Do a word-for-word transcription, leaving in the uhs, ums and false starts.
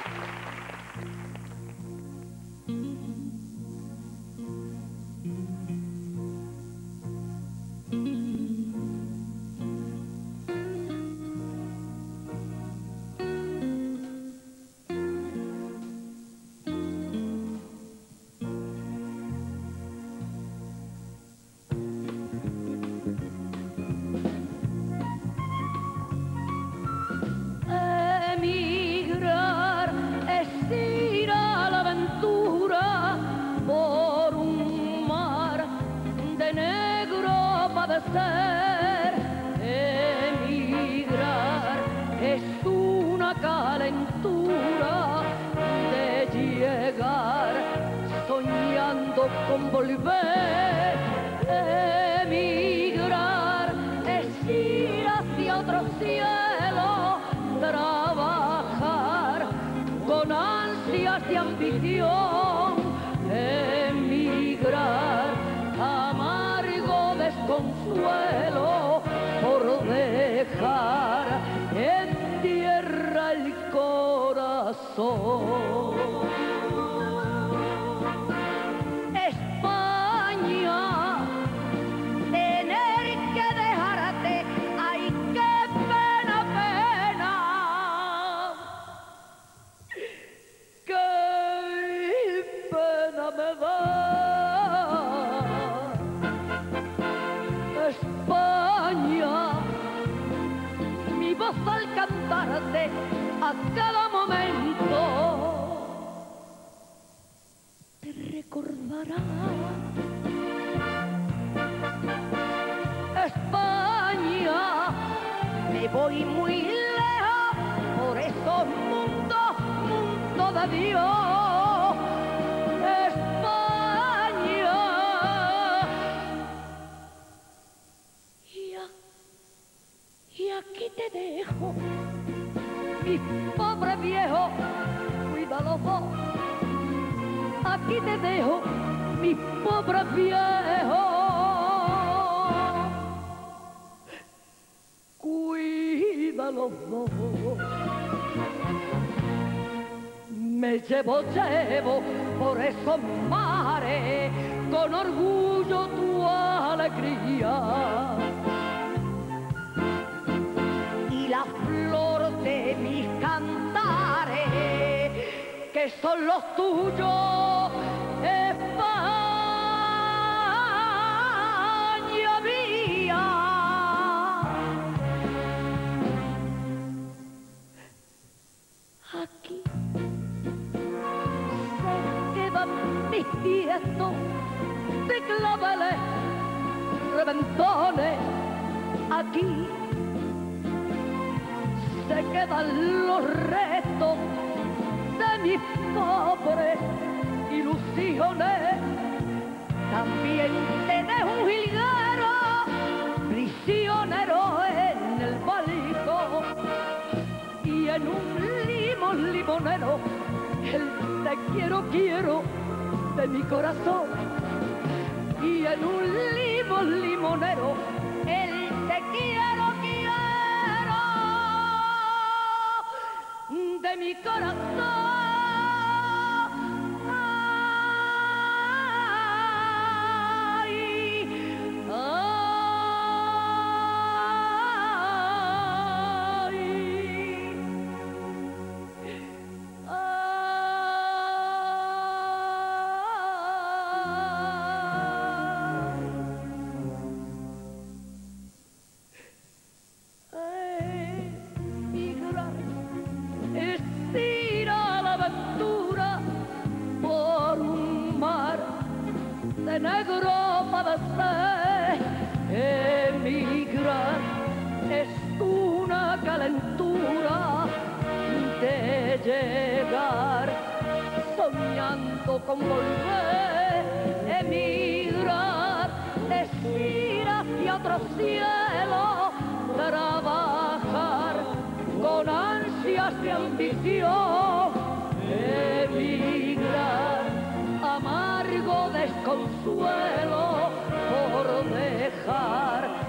Emigrar es una calentura de llegar soñando con volver. Emigrar es ir hacia otro cielo, trabajar con ansias de ambición. Emigrar amargo desconsuelo por dejar en tierra el corazón. España, tener que dejarte, ay, qué pena, pena, qué pena me da. España, mi voz al cantarte a cada momento te recordará. España, me voy muy lejos por esos mundos, mundo de Dios. España, y aquí te dejo, mi pobre viejo, cuídalo vos. Aquí te dejo, mi pobre viejo, cuídalo vos. Me llevo, llevo por esos mares con orgullo tu alegría. La flor de mis cantares, que son los tuyos, España mía. Aquí se quedan mis tiestos de claveles, reventones. Aquí se quedan los restos de mis pobres ilusiones. También te dejo un jilguero, prisionero en el balcón, y en un limón limonero el te quiero, quiero de mi corazón. Y en un limón limonero el te quiero, quiero de mi corazón. De negro padecer, emigrar es una calentura de llegar soñando con volver. Emigrar es ir hacia otro cielo, trabajar con ansias de ambición. Emigrar amargo desconsuelo por dejar